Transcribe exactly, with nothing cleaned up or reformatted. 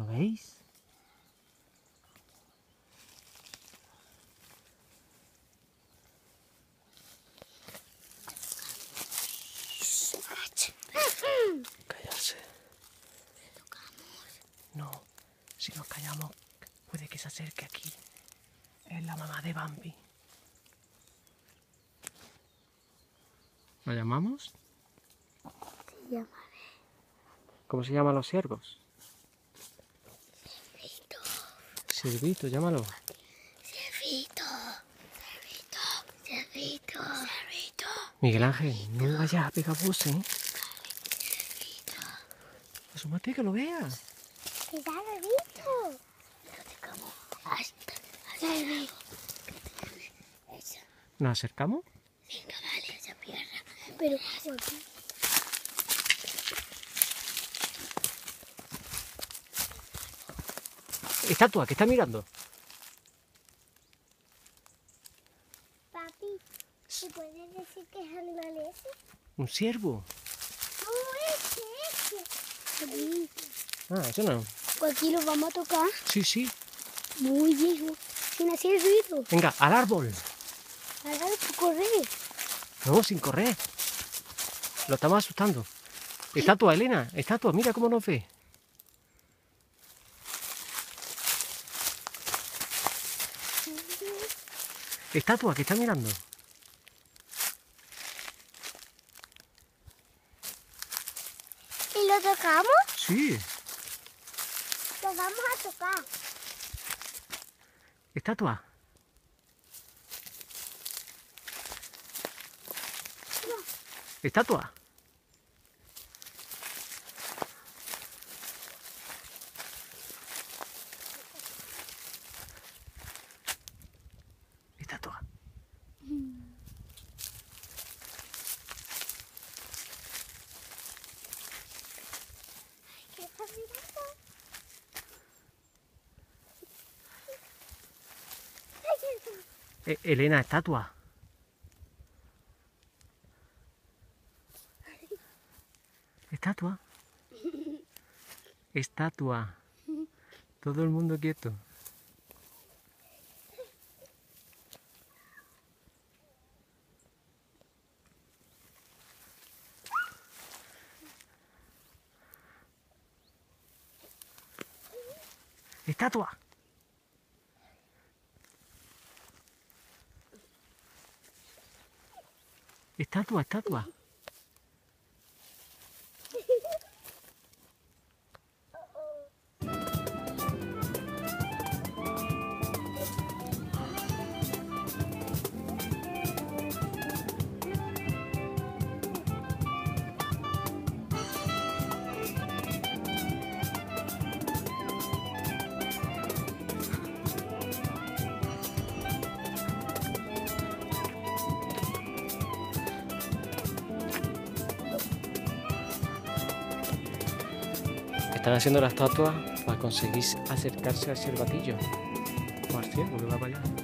¿Lo veis? Callarse. No, si nos callamos, puede que se acerque aquí. Es la mamá de Bambi. ¿La llamamos? Se llamaré. ¿Cómo se llaman los ciervos? Ciervito. Ciervito, llámalo. Ciervito. Ciervito. Ciervito. Ciervito. Miguel Ángel, no vayas a pegar voz, ¿eh? Ciervito. Asómate que lo veas. Que ya lo he visto. Fíjate cómo hasta ciervito. ¿Nos acercamos? Venga, vale, esa pierna. Pero por aquí. Estatua, que está mirando. Papi, ¿se puede decir que es animal ese? Un ciervo. No, ese, ese. Aquí. Ah, eso no. Pues aquí lo vamos a tocar. Sí, sí. Muy viejo. Sin hacer ruido. Venga, al árbol. Ahora hay correr. No, sin correr. Lo estamos asustando. Estatua, Elena. Estatua, mira cómo nos ve. Estatua, que está mirando. ¿Y lo tocamos? Sí. Lo vamos a tocar. Estatua. Estatua. Estatua. ¿Qué está mirando? Eh, Elena, estatua. Estatua. Estatua. Todo el mundo quieto. Estatua. Estatua, estatua. Están haciendo la estatua para conseguir acercarse al cervatillo o al ciervo que va para allá.